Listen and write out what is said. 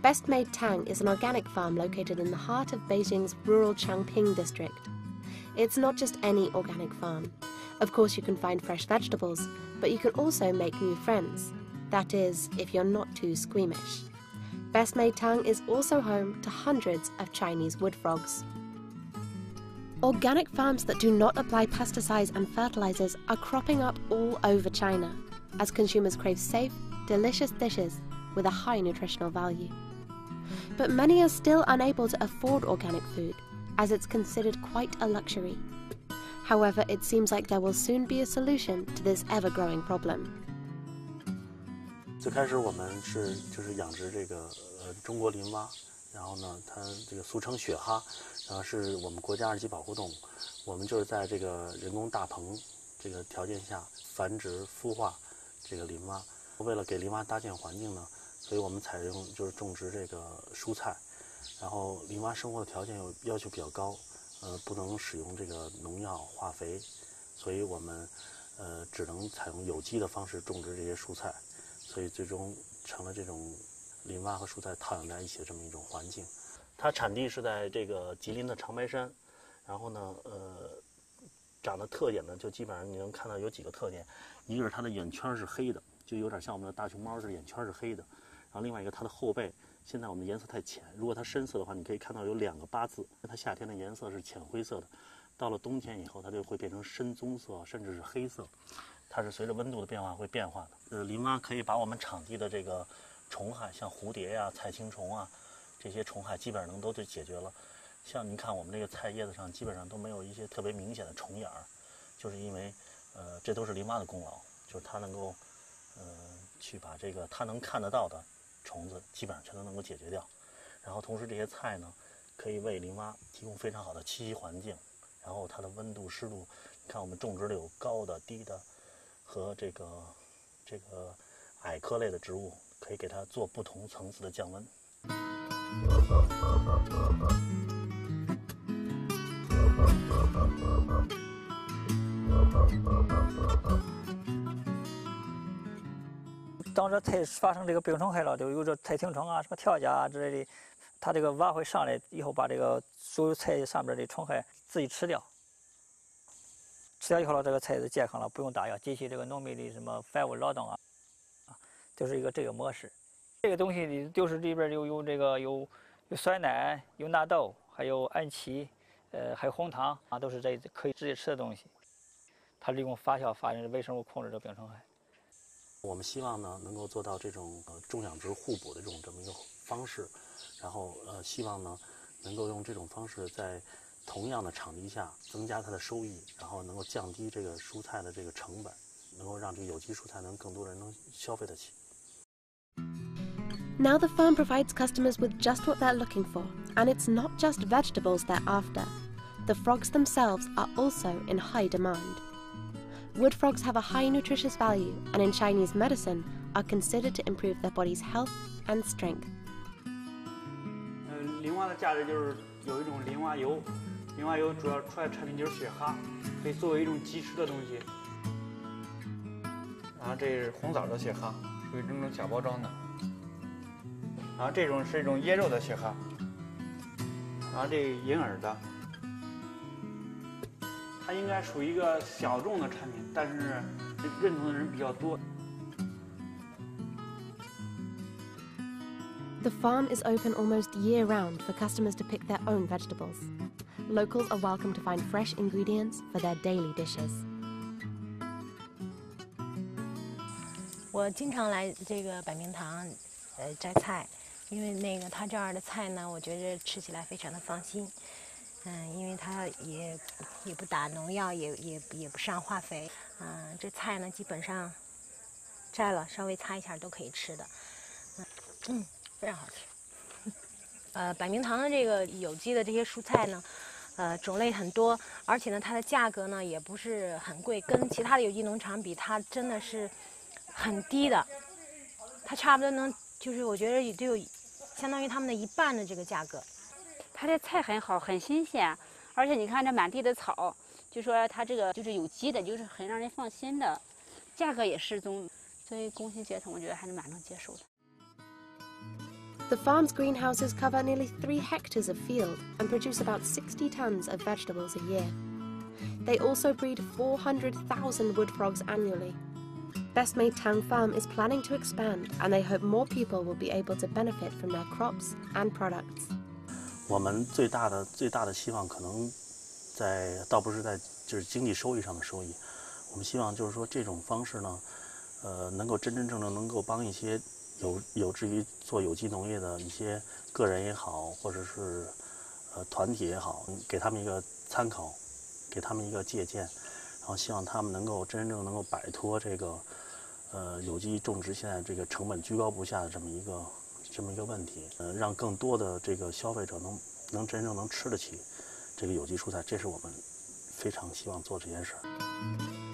Best Made Tang is an organic farm located in the heart of Beijing's rural Changping district. It's not just any organic farm. Of course, you can find fresh vegetables, but you can also make new friends. That is, if you're not too squeamish. Best Made Tang is also home to hundreds of Chinese wood frogs. Organic farms that do not apply pesticides and fertilizers are cropping up all over China as consumers crave safe, delicious dishes with a high nutritional value. But many are still unable to afford organic food, as it's considered quite a luxury. However, it seems like there will soon be a solution to this ever-growing problem. 最开始我们就是养殖这个中国林蛙，然后呢，它这个俗称雪蛤，然后是我们国家二级保护动物。我们就是在这个人工大棚这个条件下繁殖孵化这个林蛙。为了给林蛙搭建环境呢，所以我们采用就是种植这个蔬菜，然后林蛙生活的条件要求比较高，不能使用这个农药化肥，所以我们只能采用有机的方式种植这些蔬菜，所以最终成了这种林蛙和蔬菜套养在一起的这么一种环境。它产地是在这个吉林的长白山，然后呢，长的特点呢，就基本上你能看到有几个特点，一个是它的眼圈是黑的，就有点像我们的大熊猫似的，眼圈是黑的。然后另外一个，它的后背，现在我们的颜色太浅，如果它深色的话，你可以看到有2个八字。它夏天的颜色是浅灰色的，到了冬天以后，它就会变成深棕色，甚至是黑色。它是随着温度的变化会变化的。林蛙可以把我们场地的这个虫害，像蝴蝶呀、菜青虫啊，这些虫害基本上都解决了。像您看我们这个菜叶子上基本上都没有一些特别明显的虫眼儿，就是因为这都是林蛙的功劳，就是它能够去把这个它能看得到的虫子基本上全都能够解决掉。然后同时这些菜呢，可以为林蛙提供非常好的栖息环境。然后它的温度、湿度，你看我们种植的有高的、低的和这个矮科类的植物，可以给它做不同层次的降温。 当这菜发生这个病虫害了，就有这菜青虫啊、什么跳蚤啊之类的，它这个蛙会上来以后，把这个所有菜上边的虫害自己吃掉。吃掉以后了，这个菜就健康了，不用打药，机器这个农民的什么繁务劳动啊，就是一个这个模式。这个东西里就是里边有酸奶、有纳豆，还有氨气，还有红糖啊，都是这可以直接吃的东西。它利用发酵发生微生物控制这病虫害。 我们希望呢能够做到这种种养殖互补的这么一个方式，然后希望呢能够用这种方式在同样的场地下增加它的收益，然后能够降低这个蔬菜的这个成本，能够让这个有机蔬菜更多人能消费得起。 Now the farm provides customers with just what they're looking for, and it's not just vegetables they're after. The frogs themselves are also in high demand. Wood frogs have a high nutritious value, and in Chinese medicine are considered to improve their body's health and strength. 林蛙的价值就是有一种林蛙油，林蛙油主要出来产品就是雪蛤，可以作为一种即食的东西。然后这是红枣的雪蛤，属于这种小包装的。然后这种是一种椰肉的雪蛤，然后这银耳的，它应该属于一个小众的产品，但是认同的人比较多。 The farm is open almost year-round for customers to pick their own vegetables. Locals are welcome to find fresh ingredients for their daily dishes. 我经常来这个百明堂摘菜，因为他这儿的菜呢，我觉得吃起来非常的放心。因为它也不打农药，也不上化肥。这菜呢基本上摘了稍微擦一下都可以吃的。非常好吃。百明堂的这个有机的这些蔬菜呢，种类很多，而且呢它的价格呢也不是很贵，跟其他的有机农场比，它真的是很低的。它差不多就是我觉得也就有相当于他们的一半的这个价格。 它的菜很好，很新鲜，而且你看这满地的草，就说它这个就是有机的，就是很让人放心的，价格也适中，所以工薪阶层我觉得还是蛮能接受的。 The farm's greenhouses cover nearly 3 hectares of field and produce about 60 tons of vegetables a year. They also breed 400,000 wood frogs annually. Best Made Tang Farm is planning to expand, and they hope more people will be able to benefit from their crops and products. 我们最大的希望可能倒不是在就是经济收益上的收益，我们希望就是说这种方式呢，能够真正能够帮一些有志于做有机农业的一些个人也好，或者是团体也好，给他们一个参考，给他们一个借鉴，然后希望他们能够真正能够摆脱这个有机种植现在这个成本居高不下的这么一个问题，让更多的这个消费者能真正能吃得起这个有机蔬菜，这是我们非常希望做这件事儿。